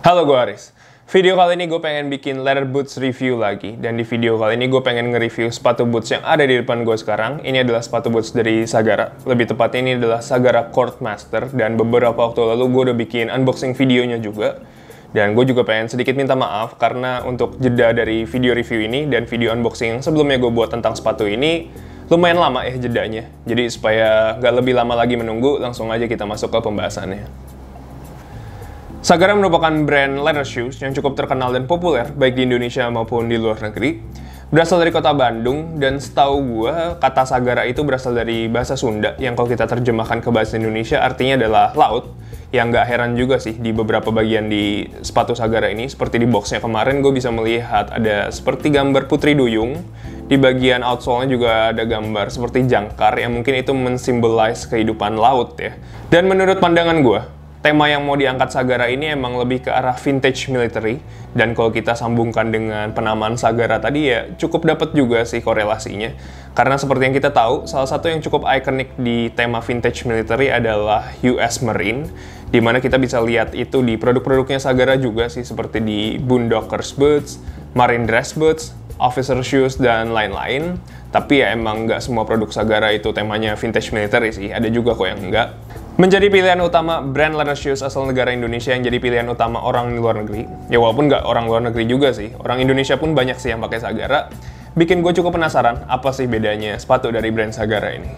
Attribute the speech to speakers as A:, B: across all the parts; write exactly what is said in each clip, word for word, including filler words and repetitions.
A: Halo, gue Aris. Video kali ini gue pengen bikin leather boots review lagi. Dan di video kali ini gue pengen nge-review sepatu boots yang ada di depan gue sekarang. Ini adalah sepatu boots dari Sagara. Lebih tepatnya ini adalah Sagara Court Master. Dan beberapa waktu lalu gue udah bikin unboxing videonya juga. Dan gue juga pengen sedikit minta maaf karena untuk jeda dari video review ini dan video unboxing yang sebelumnya gue buat tentang sepatu ini lumayan lama ya jedanya. Jadi supaya gak lebih lama lagi menunggu, langsung aja kita masuk ke pembahasannya. Sagara merupakan brand leather shoes yang cukup terkenal dan populer baik di Indonesia maupun di luar negeri. Berasal dari kota Bandung, dan setahu gue kata Sagara itu berasal dari bahasa Sunda yang kalau kita terjemahkan ke bahasa Indonesia artinya adalah laut. Yang nggak heran juga sih di beberapa bagian di sepatu Sagara ini, seperti di boxnya kemarin gue bisa melihat ada seperti gambar putri duyung. Di bagian outsole-nya juga ada gambar seperti jangkar yang mungkin itu mensimbolize kehidupan laut ya. Dan menurut pandangan gue, tema yang mau diangkat Sagara ini emang lebih ke arah vintage military, dan kalau kita sambungkan dengan penamaan Sagara tadi ya cukup dapat juga sih korelasinya. Karena seperti yang kita tahu, salah satu yang cukup ikonik di tema vintage military adalah U S Marine, dimana kita bisa lihat itu di produk-produknya Sagara juga sih, seperti di Boondockers Boots, Marine Dress Boots, Officer Shoes, dan lain-lain. Tapi ya emang nggak semua produk Sagara itu temanya vintage military sih, ada juga kok yang enggak. Menjadi pilihan utama brand leather shoes asal negara Indonesia yang jadi pilihan utama orang di luar negeri. Ya walaupun nggak orang luar negeri juga sih, orang Indonesia pun banyak sih yang pakai Sagara. Bikin gue cukup penasaran apa sih bedanya sepatu dari brand Sagara ini.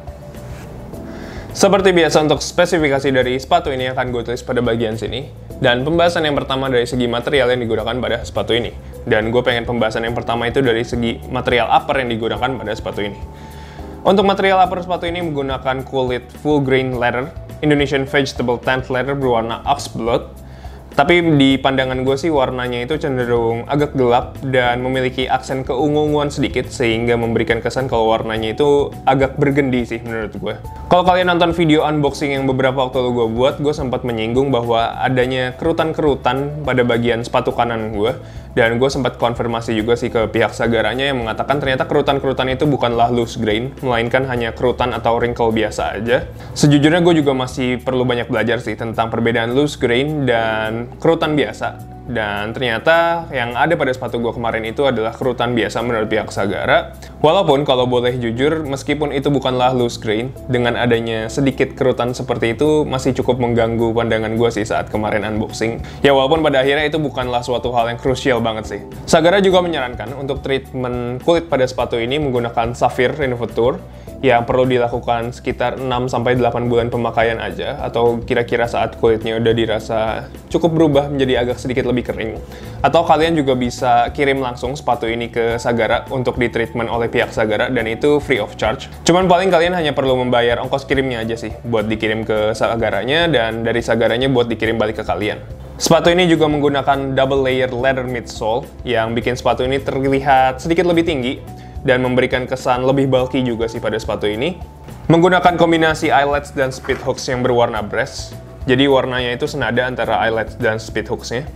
A: Seperti biasa untuk spesifikasi dari sepatu ini akan gue tulis pada bagian sini. Dan pembahasan yang pertama dari segi material yang digunakan pada sepatu ini. Dan gue pengen pembahasan yang pertama itu dari segi material upper yang digunakan pada sepatu ini. Untuk material upper sepatu ini menggunakan kulit full grain leather, Indonesian vegetable tanned leather berwarna ox blood. Tapi di pandangan gue sih warnanya itu cenderung agak gelap dan memiliki aksen keungu-unguan sedikit, sehingga memberikan kesan kalau warnanya itu agak bergendi sih menurut gue. Kalau kalian nonton video unboxing yang beberapa waktu lalu gue buat, gue sempat menyinggung bahwa adanya kerutan-kerutan pada bagian sepatu kanan gue. Dan gue sempat konfirmasi juga sih ke pihak Sagaranya yang mengatakan ternyata kerutan-kerutan itu bukanlah loose grain, melainkan hanya kerutan atau wrinkle biasa aja. Sejujurnya gue juga masih perlu banyak belajar sih tentang perbedaan loose grain dan kerutan biasa. Dan ternyata yang ada pada sepatu gue kemarin itu adalah kerutan biasa menurut pihak Sagara. Walaupun kalau boleh jujur, meskipun itu bukanlah loose grain, dengan adanya sedikit kerutan seperti itu masih cukup mengganggu pandangan gue sih saat kemarin unboxing. Ya walaupun pada akhirnya itu bukanlah suatu hal yang krusial banget sih. Sagara juga menyarankan untuk treatment kulit pada sepatu ini menggunakan Saphir Renovateur yang perlu dilakukan sekitar enam sampai delapan bulan pemakaian aja, atau kira-kira saat kulitnya udah dirasa cukup berubah menjadi agak sedikit lebih kering. Atau kalian juga bisa kirim langsung sepatu ini ke Sagara untuk di treatment oleh pihak Sagara, dan itu free of charge. Cuman paling kalian hanya perlu membayar ongkos kirimnya aja sih buat dikirim ke Sagaranya, dan dari Sagaranya buat dikirim balik ke kalian. Sepatu ini juga menggunakan double layer leather midsole yang bikin sepatu ini terlihat sedikit lebih tinggi dan memberikan kesan lebih bulky juga sih pada sepatu ini. Menggunakan kombinasi eyelets dan speed hooks yang berwarna brass. Jadi warnanya itu senada antara eyelets dan speed hooksnya.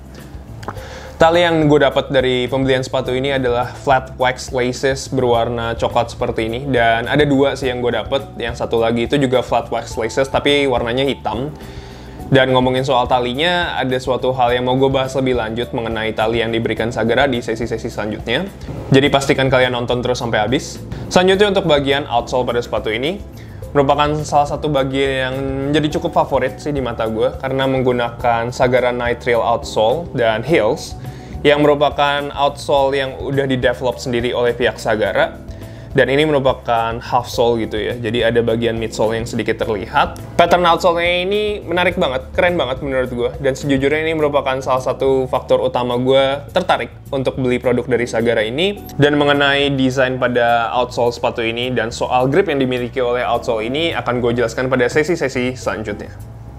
A: Tali yang gue dapat dari pembelian sepatu ini adalah flat wax laces berwarna coklat seperti ini. Dan ada dua sih yang gue dapat. Yang satu lagi itu juga flat wax laces tapi warnanya hitam. Dan ngomongin soal talinya, ada suatu hal yang mau gue bahas lebih lanjut mengenai tali yang diberikan Sagara di sesi-sesi selanjutnya. Jadi pastikan kalian nonton terus sampai habis. Selanjutnya untuk bagian outsole pada sepatu ini, merupakan salah satu bagian yang menjadi cukup favorit sih di mata gue, karena menggunakan Sagara Nitrile outsole dan heels, yang merupakan outsole yang udah di-develop sendiri oleh pihak Sagara. Dan ini merupakan half sole gitu ya, jadi ada bagian midsole yang sedikit terlihat. Pattern outsole-nya ini menarik banget, keren banget menurut gue. Dan sejujurnya ini merupakan salah satu faktor utama gue tertarik untuk beli produk dari Sagara ini. Dan mengenai desain pada outsole sepatu ini dan soal grip yang dimiliki oleh outsole ini akan gue jelaskan pada sesi-sesi selanjutnya.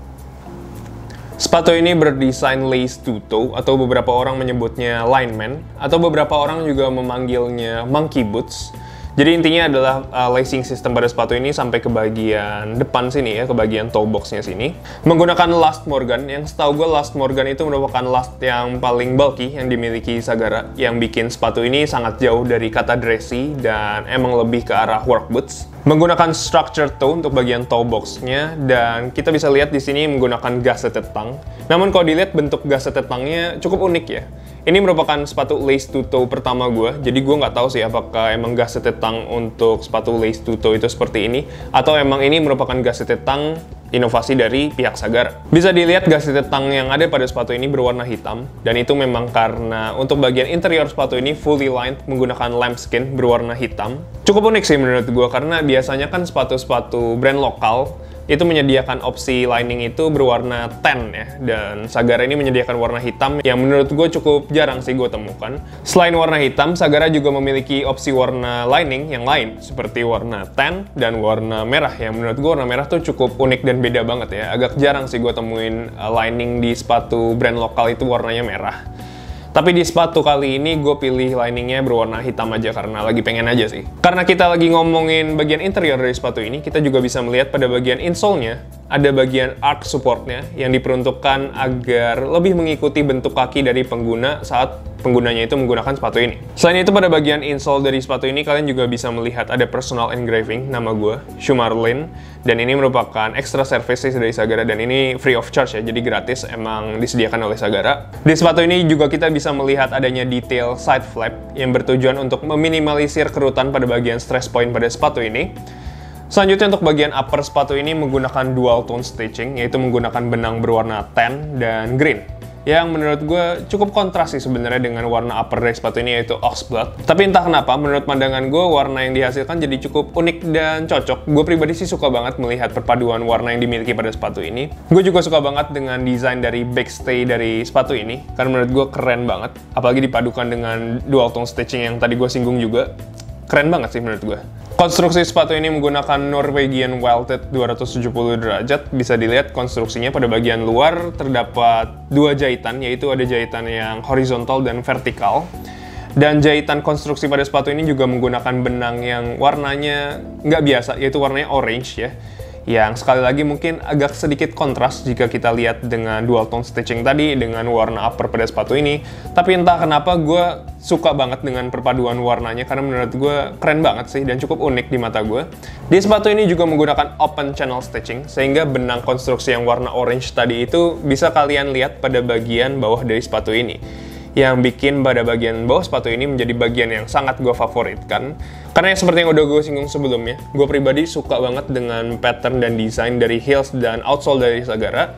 A: Sepatu ini berdesain lace two-toe, atau beberapa orang menyebutnya lineman, atau beberapa orang juga memanggilnya monkey boots. Jadi intinya adalah uh, lacing system pada sepatu ini sampai ke bagian depan sini ya, ke bagian toe box-nya sini. Menggunakan Last Morgan, yang setahu gue Last Morgan itu merupakan last yang paling bulky yang dimiliki Sagara, yang bikin sepatu ini sangat jauh dari kata dressy dan emang lebih ke arah work boots. Menggunakan structure toe untuk bagian toe box-nya, dan kita bisa lihat di sini menggunakan gusseted tongue. Namun kalau dilihat bentuk gusseted tongue-nya cukup unik ya. Ini merupakan sepatu lace to toe pertama gue, jadi gue nggak tahu sih apakah emang gusseted tongue untuk sepatu lace to toe itu seperti ini, atau emang ini merupakan gusseted tongue inovasi dari pihak Sagara. Bisa dilihat gusseted tongue yang ada pada sepatu ini berwarna hitam, dan itu memang karena untuk bagian interior sepatu ini fully lined menggunakan lambskin berwarna hitam. Cukup unik sih menurut gue, karena biasanya kan sepatu-sepatu brand lokal itu menyediakan opsi lining itu berwarna tan ya, dan Sagara ini menyediakan warna hitam yang menurut gue cukup jarang sih gue temukan. Selain warna hitam, Sagara juga memiliki opsi warna lining yang lain seperti warna tan dan warna merah, yang menurut gue warna merah tuh cukup unik dan beda banget ya. Agak jarang sih gue temuin uh, lining di sepatu brand lokal itu warnanya merah. Tapi di sepatu kali ini gue pilih liningnya berwarna hitam aja karena lagi pengen aja sih. Karena kita lagi ngomongin bagian interior dari sepatu ini, kita juga bisa melihat pada bagian insole-nya ada bagian arch support-nya yang diperuntukkan agar lebih mengikuti bentuk kaki dari pengguna saat penggunanya itu menggunakan sepatu ini. Selain itu, pada bagian insole dari sepatu ini kalian juga bisa melihat ada personal engraving nama gue, Shumarlin, dan ini merupakan extra services dari Sagara, dan ini free of charge ya, jadi gratis, emang disediakan oleh Sagara. Di sepatu ini juga kita bisa melihat adanya detail side flap yang bertujuan untuk meminimalisir kerutan pada bagian stress point pada sepatu ini. Selanjutnya untuk bagian upper sepatu ini menggunakan dual tone stitching, yaitu menggunakan benang berwarna tan dan green, yang menurut gue cukup kontras sih sebenarnya dengan warna upper dari sepatu ini, yaitu oxblood. Tapi entah kenapa, menurut pandangan gue, warna yang dihasilkan jadi cukup unik dan cocok. Gue pribadi sih suka banget melihat perpaduan warna yang dimiliki pada sepatu ini. Gue juga suka banget dengan desain dari backstay dari sepatu ini, karena menurut gue keren banget. Apalagi dipadukan dengan dual tone stitching yang tadi gue singgung juga. Keren banget sih menurut gue. Konstruksi sepatu ini menggunakan Norwegian welted dua ratus tujuh puluh derajat. Bisa dilihat konstruksinya pada bagian luar terdapat dua jahitan, yaitu ada jahitan yang horizontal dan vertikal. Dan jahitan konstruksi pada sepatu ini juga menggunakan benang yang warnanya nggak biasa, yaitu warnanya orange ya. Yang sekali lagi mungkin agak sedikit kontras jika kita lihat dengan dual tone stitching tadi dengan warna upper pada sepatu ini. Tapi entah kenapa gue suka banget dengan perpaduan warnanya, karena menurut gue keren banget sih dan cukup unik di mata gue. Di sepatu ini juga menggunakan open channel stitching, sehingga benang konstruksi yang warna orange tadi itu bisa kalian lihat pada bagian bawah dari sepatu ini, yang bikin pada bagian bawah sepatu ini menjadi bagian yang sangat gue favoritkan. Karena yang seperti yang udah gue singgung sebelumnya, gue pribadi suka banget dengan pattern dan desain dari heels dan outsole dari Sagara.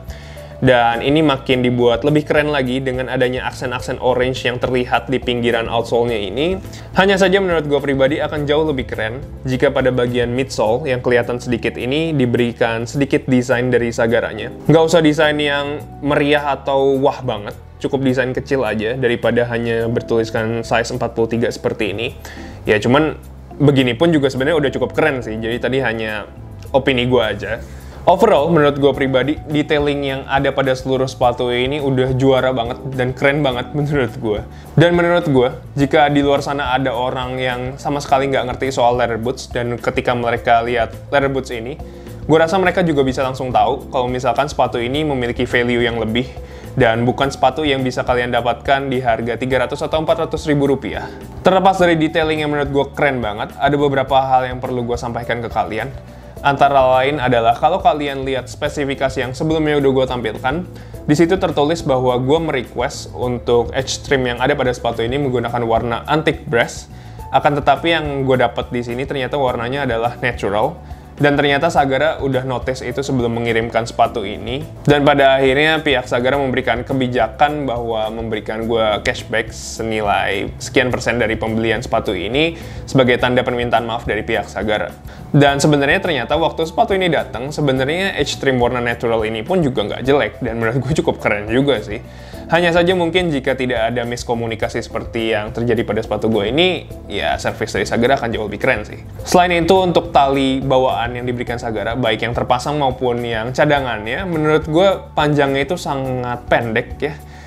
A: Dan ini makin dibuat lebih keren lagi dengan adanya aksen-aksen orange yang terlihat di pinggiran outsole-nya ini. Hanya saja menurut gue pribadi akan jauh lebih keren jika pada bagian midsole yang kelihatan sedikit ini diberikan sedikit desain dari Sagaranya. Nggak usah desain yang meriah atau wah banget, cukup desain kecil aja daripada hanya bertuliskan size empat puluh tiga seperti ini. Ya cuman begini pun juga sebenarnya udah cukup keren sih, jadi tadi hanya opini gue aja. Overall, menurut gue pribadi, detailing yang ada pada seluruh sepatu ini udah juara banget dan keren banget menurut gue. Dan menurut gue, jika di luar sana ada orang yang sama sekali nggak ngerti soal leather boots, dan ketika mereka lihat leather boots ini, gue rasa mereka juga bisa langsung tahu kalau misalkan sepatu ini memiliki value yang lebih, dan bukan sepatu yang bisa kalian dapatkan di harga tiga ratus atau empat ratus ribu rupiah. Terlepas dari detailing yang menurut gue keren banget, ada beberapa hal yang perlu gue sampaikan ke kalian. Antara lain adalah kalau kalian lihat spesifikasi yang sebelumnya udah gue tampilkan, di situ tertulis bahwa gue merequest untuk edge trim yang ada pada sepatu ini menggunakan warna antique brass. Akan tetapi yang gue dapat di sini ternyata warnanya adalah natural. Dan ternyata Sagara udah notice itu sebelum mengirimkan sepatu ini. Dan pada akhirnya pihak Sagara memberikan kebijakan bahwa memberikan gue cashback senilai sekian persen dari pembelian sepatu ini sebagai tanda permintaan maaf dari pihak Sagara. Dan sebenarnya ternyata waktu sepatu ini datang, sebenarnya edge trim warna natural ini pun juga nggak jelek dan menurut gue cukup keren juga sih. Hanya saja mungkin jika tidak ada miskomunikasi seperti yang terjadi pada sepatu gue ini, ya service dari Sagara akan jauh lebih keren sih. Selain itu, untuk tali bawaan yang diberikan Sagara, baik yang terpasang maupun yang cadangannya, menurut gue panjangnya itu sangat pendek ya.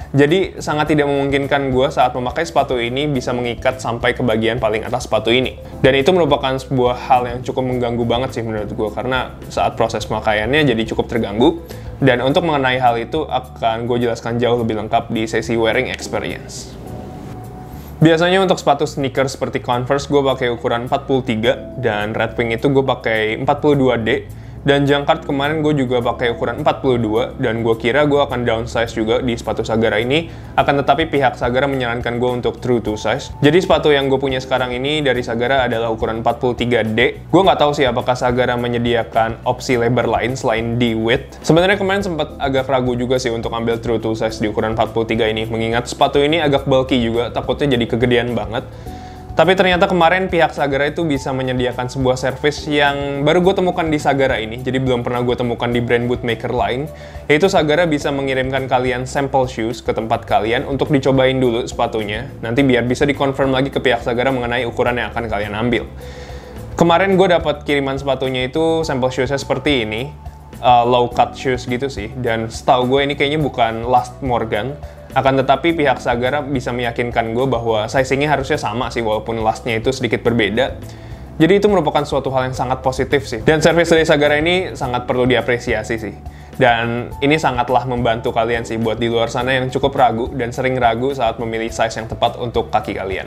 A: Jadi sangat tidak memungkinkan gue saat memakai sepatu ini bisa mengikat sampai ke bagian paling atas sepatu ini. Dan itu merupakan sebuah hal yang cukup mengganggu banget sih menurut gue, karena saat proses pemakaiannya jadi cukup terganggu. Dan untuk mengenai hal itu akan gue jelaskan jauh lebih lengkap di sesi wearing experience. Biasanya untuk sepatu sneakers seperti Converse gue pakai ukuran empat puluh tiga dan Red Wing itu gue pakai empat puluh dua D. Dan Jungkook kemarin gue juga pakai ukuran empat puluh dua dan gue kira gue akan downsize juga di sepatu Sagara ini, akan tetapi pihak Sagara menyarankan gue untuk true to size. Jadi sepatu yang gue punya sekarang ini dari Sagara adalah ukuran empat puluh tiga D. Gue nggak tahu sih apakah Sagara menyediakan opsi lebar lain selain di width. Sebenarnya kemarin sempat agak ragu juga sih untuk ambil true to size di ukuran empat puluh tiga ini, mengingat sepatu ini agak bulky juga, takutnya jadi kegedean banget. Tapi ternyata kemarin pihak Sagara itu bisa menyediakan sebuah service yang baru gue temukan di Sagara ini, jadi belum pernah gue temukan di brand bootmaker lain, yaitu Sagara bisa mengirimkan kalian sampel shoes ke tempat kalian untuk dicobain dulu sepatunya, nanti biar bisa dikonfirm lagi ke pihak Sagara mengenai ukuran yang akan kalian ambil. Kemarin gue dapat kiriman sepatunya itu sampel shoesnya seperti ini, uh, low cut shoes gitu sih, dan setahu gue ini kayaknya bukan Last Morgan. Akan tetapi pihak Sagara bisa meyakinkan gue bahwa sizingnya harusnya sama sih, walaupun lastnya itu sedikit berbeda. Jadi itu merupakan suatu hal yang sangat positif sih. Dan service dari Sagara ini sangat perlu diapresiasi sih. Dan ini sangatlah membantu kalian sih buat di luar sana yang cukup ragu dan sering ragu saat memilih size yang tepat untuk kaki kalian.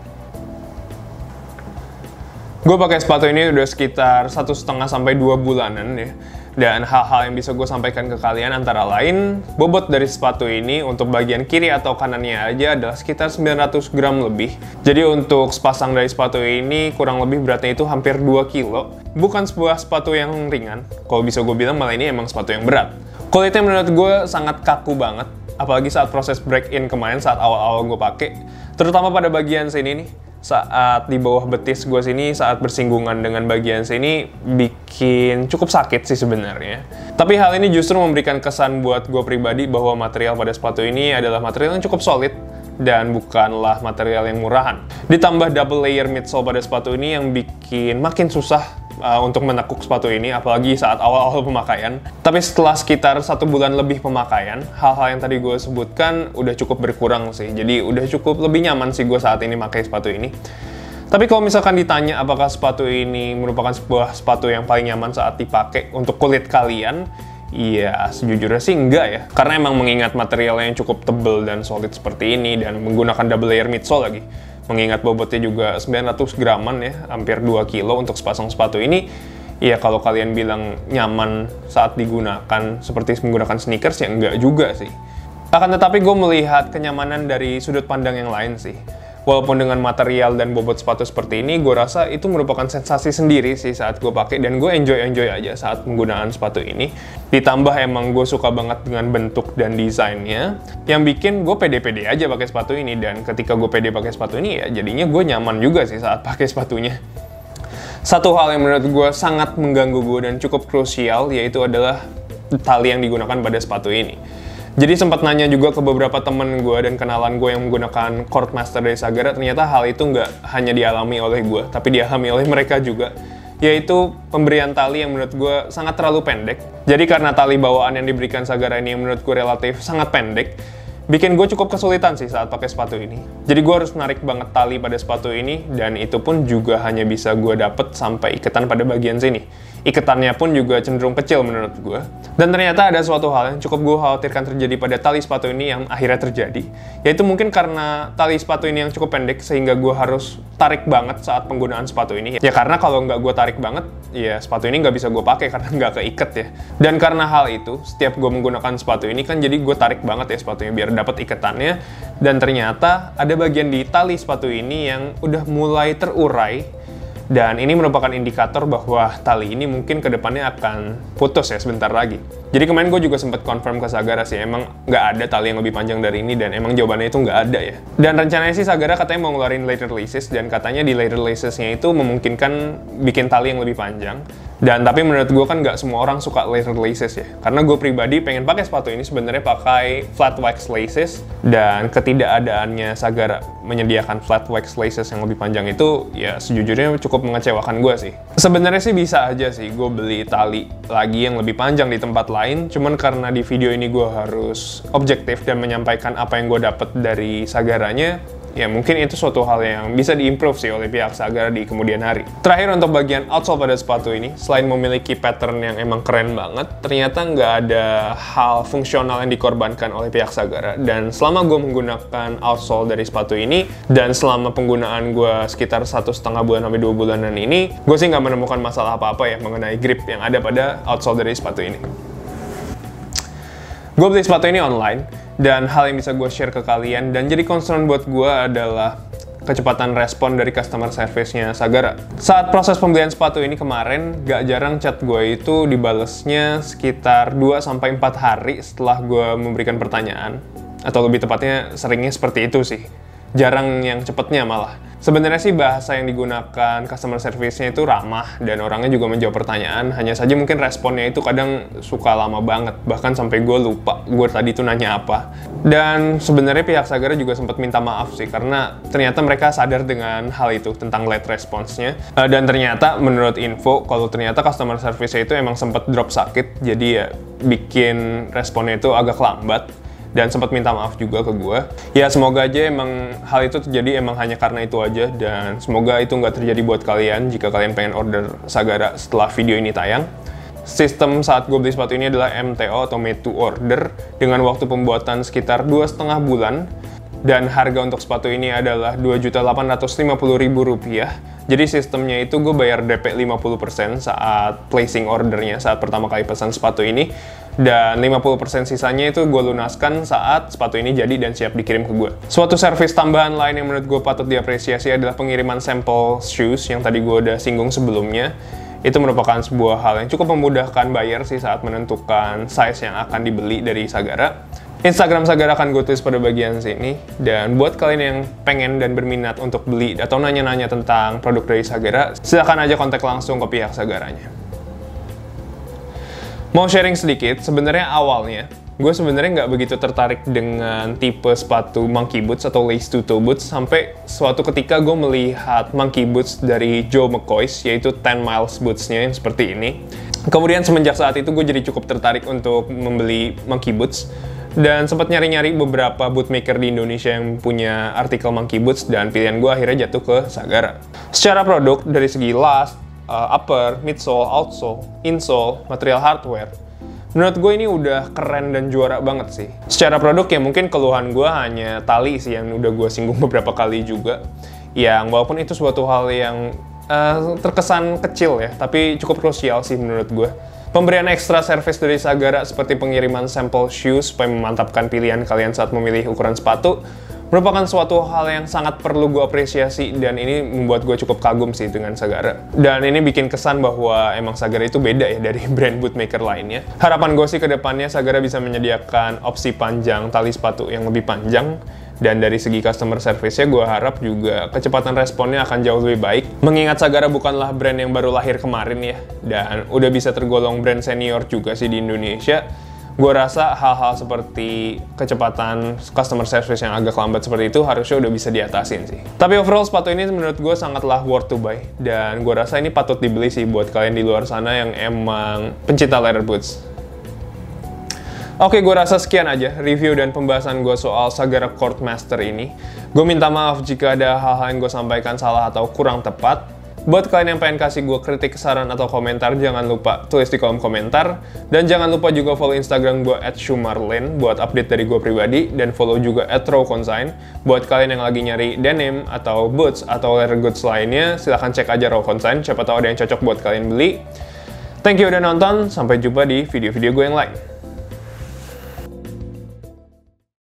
A: Gue pakai sepatu ini udah sekitar satu setengah sampai dua bulanan ya. Dan hal-hal yang bisa gue sampaikan ke kalian antara lain, bobot dari sepatu ini untuk bagian kiri atau kanannya aja adalah sekitar sembilan ratus gram lebih. Jadi untuk sepasang dari sepatu ini kurang lebih beratnya itu hampir dua kilo. Bukan sebuah sepatu yang ringan, kalau bisa gue bilang malah ini emang sepatu yang berat. Kulitnya menurut gue sangat kaku banget, apalagi saat proses break-in kemarin saat awal-awal gue pakai. Terutama pada bagian sini nih. Saat di bawah betis gue sini, saat bersinggungan dengan bagian sini, bikin cukup sakit sih sebenarnya. Tapi hal ini justru memberikan kesan buat gue pribadi bahwa material pada sepatu ini adalah material yang cukup solid dan bukanlah material yang murahan. Ditambah double layer midsole pada sepatu ini yang bikin makin susah Uh, untuk menekuk sepatu ini, apalagi saat awal-awal pemakaian. Tapi setelah sekitar satu bulan lebih pemakaian, hal-hal yang tadi gue sebutkan udah cukup berkurang sih. Jadi udah cukup lebih nyaman sih gue saat ini pakai sepatu ini. Tapi kalau misalkan ditanya apakah sepatu ini merupakan sebuah sepatu yang paling nyaman saat dipakai untuk kulit kalian, iya, sejujurnya sih enggak ya. Karena emang mengingat materialnya yang cukup tebal dan solid seperti ini dan menggunakan double layer midsole lagi. Mengingat bobotnya juga sembilan ratus graman ya, hampir dua kilo untuk sepasang sepatu ini. Ya kalau kalian bilang nyaman saat digunakan seperti menggunakan sneakers, ya enggak juga sih. Akan tetapi gue melihat kenyamanan dari sudut pandang yang lain sih. Walaupun dengan material dan bobot sepatu seperti ini, gue rasa itu merupakan sensasi sendiri sih saat gue pakai, dan gue enjoy-enjoy aja saat penggunaan sepatu ini. Ditambah emang gue suka banget dengan bentuk dan desainnya, yang bikin gue pede-pede aja pakai sepatu ini, dan ketika gue pede pakai sepatu ini ya jadinya gue nyaman juga sih saat pakai sepatunya. Satu hal yang menurut gue sangat mengganggu gue dan cukup krusial yaitu adalah tali yang digunakan pada sepatu ini. Jadi sempat nanya juga ke beberapa temen gue dan kenalan gue yang menggunakan Cordmaster dari Sagara, ternyata hal itu nggak hanya dialami oleh gue, tapi dialami oleh mereka juga, yaitu pemberian tali yang menurut gue sangat terlalu pendek. Jadi karena tali bawaan yang diberikan Sagara ini yang menurut gue relatif sangat pendek, bikin gue cukup kesulitan sih saat pakai sepatu ini. Jadi gue harus menarik banget tali pada sepatu ini, dan itu pun juga hanya bisa gue dapet sampai ikatan pada bagian sini. Ikatannya pun juga cenderung kecil menurut gue. Dan ternyata ada suatu hal yang cukup gue khawatirkan terjadi pada tali sepatu ini yang akhirnya terjadi. Yaitu mungkin karena tali sepatu ini yang cukup pendek sehingga gue harus tarik banget saat penggunaan sepatu ini. Ya karena kalau nggak gue tarik banget, ya sepatu ini nggak bisa gue pakai karena nggak keiket ya. Dan karena hal itu, setiap gue menggunakan sepatu ini kan jadi gue tarik banget ya sepatunya biar dapat ikatannya. Dan ternyata ada bagian di tali sepatu ini yang udah mulai terurai. Dan ini merupakan indikator bahwa tali ini mungkin kedepannya akan putus ya sebentar lagi. Jadi kemarin gue juga sempat confirm ke Sagara sih, emang nggak ada tali yang lebih panjang dari ini, dan emang jawabannya itu nggak ada ya. Dan rencananya sih Sagara katanya mau ngeluarin later laces, dan katanya di later lacesnya itu memungkinkan bikin tali yang lebih panjang. Dan tapi menurut gue kan nggak semua orang suka later laces ya. Karena gue pribadi pengen pakai sepatu ini sebenarnya pakai flat wax laces, dan ketidakadaannya Sagara menyediakan flat wax laces yang lebih panjang itu ya sejujurnya cukup mengecewakan gue sih. Sebenarnya sih bisa aja sih gue beli tali lagi yang lebih panjang di tempat lain lain, cuman karena di video ini gue harus objektif dan menyampaikan apa yang gue dapet dari Sagaranya, ya mungkin itu suatu hal yang bisa diimprove sih oleh pihak Sagara di kemudian hari. Terakhir untuk bagian outsole pada sepatu ini, selain memiliki pattern yang emang keren banget, ternyata nggak ada hal fungsional yang dikorbankan oleh pihak Sagara. Dan selama gue menggunakan outsole dari sepatu ini, dan selama penggunaan gue sekitar satu setengah bulan sampai dua bulanan ini, gue sih nggak menemukan masalah apa-apa ya mengenai grip yang ada pada outsole dari sepatu ini. Gue beli sepatu ini online, dan hal yang bisa gue share ke kalian dan jadi concern buat gue adalah kecepatan respon dari customer service-nya Sagara. Saat proses pembelian sepatu ini kemarin, gak jarang chat gue itu dibalesnya sekitar dua sampai empat hari setelah gue memberikan pertanyaan. Atau lebih tepatnya, seringnya seperti itu sih. Jarang yang cepetnya malah. Sebenarnya sih bahasa yang digunakan customer service-nya itu ramah dan orangnya juga menjawab pertanyaan, hanya saja mungkin responnya itu kadang suka lama banget, bahkan sampai gue lupa gue tadi itu nanya apa. Dan sebenarnya pihak Sagara juga sempat minta maaf sih, karena ternyata mereka sadar dengan hal itu tentang late response-nya. Uh, dan ternyata menurut info, kalau ternyata customer service-nya itu emang sempat drop sakit, jadi ya bikin responnya itu agak lambat. Dan sempat minta maaf juga ke gue. Ya semoga aja emang hal itu terjadi emang hanya karena itu aja, dan semoga itu nggak terjadi buat kalian jika kalian pengen order Sagara setelah video ini tayang. Sistem saat gue beli sepatu ini adalah M T O atau Made to Order dengan waktu pembuatan sekitar dua setengah bulan, dan harga untuk sepatu ini adalah dua juta delapan ratus lima puluh ribu rupiah. Jadi sistemnya itu gue bayar D P lima puluh persen saat placing ordernya, saat pertama kali pesan sepatu ini, dan lima puluh persen sisanya itu gue lunaskan saat sepatu ini jadi dan siap dikirim ke gue. Suatu servis tambahan lain yang menurut gue patut diapresiasi adalah pengiriman sampel shoes yang tadi gue udah singgung sebelumnya. Itu merupakan sebuah hal yang cukup memudahkan buyer sih saat menentukan size yang akan dibeli dari Sagara. Instagram Sagara akan gue tulis pada bagian sini, dan buat kalian yang pengen dan berminat untuk beli atau nanya-nanya tentang produk dari Sagara, silahkan aja kontak langsung ke pihak Sagaranya. Mau sharing sedikit, sebenarnya awalnya gue sebenarnya nggak begitu tertarik dengan tipe sepatu monkey boots atau lace to toe boots, sampai suatu ketika gue melihat monkey boots dari Joe McCoys, yaitu ten miles boots-nya yang seperti ini. Kemudian semenjak saat itu gue jadi cukup tertarik untuk membeli monkey boots, dan sempat nyari-nyari beberapa bootmaker di Indonesia yang punya artikel monkey boots, dan pilihan gue akhirnya jatuh ke Sagara. Secara produk, dari segi last, uh, upper, midsole, outsole, insole, material hardware, menurut gue ini udah keren dan juara banget sih. Secara produk ya mungkin keluhan gue hanya tali sih yang udah gue singgung beberapa kali juga. Yang walaupun itu suatu hal yang uh, terkesan kecil ya, tapi cukup krusial sih menurut gue. Pemberian ekstra service dari Sagara seperti pengiriman sampel shoes supaya memantapkan pilihan kalian saat memilih ukuran sepatu merupakan suatu hal yang sangat perlu gue apresiasi, dan ini membuat gue cukup kagum sih dengan Sagara. Dan ini bikin kesan bahwa emang Sagara itu beda ya dari brand bootmaker lainnya. Harapan gue sih ke depannya Sagara bisa menyediakan opsi panjang tali sepatu yang lebih panjang, dan dari segi customer service-nya gue harap juga kecepatan responnya akan jauh lebih baik. Mengingat Sagara bukanlah brand yang baru lahir kemarin ya, dan udah bisa tergolong brand senior juga sih di Indonesia. Gue rasa hal-hal seperti kecepatan customer service yang agak lambat seperti itu harusnya udah bisa diatasin sih. Tapi overall sepatu ini menurut gue sangatlah worth to buy, dan gue rasa ini patut dibeli sih buat kalian di luar sana yang emang pencinta leather boots. Oke, gue rasa sekian aja review dan pembahasan gue soal Sagara Courtmaster ini. Gue minta maaf jika ada hal-hal yang gue sampaikan salah atau kurang tepat. Buat kalian yang pengen kasih gue kritik, saran, atau komentar, jangan lupa tulis di kolom komentar. Dan jangan lupa juga follow Instagram gue at shumarlin buat update dari gue pribadi. Dan follow juga at rawconsign buat kalian yang lagi nyari denim, atau boots, atau leather goods lainnya. Silahkan cek aja rawconsign, siapa tahu ada yang cocok buat kalian beli. Thank you udah nonton, sampai jumpa di video-video gue yang lain.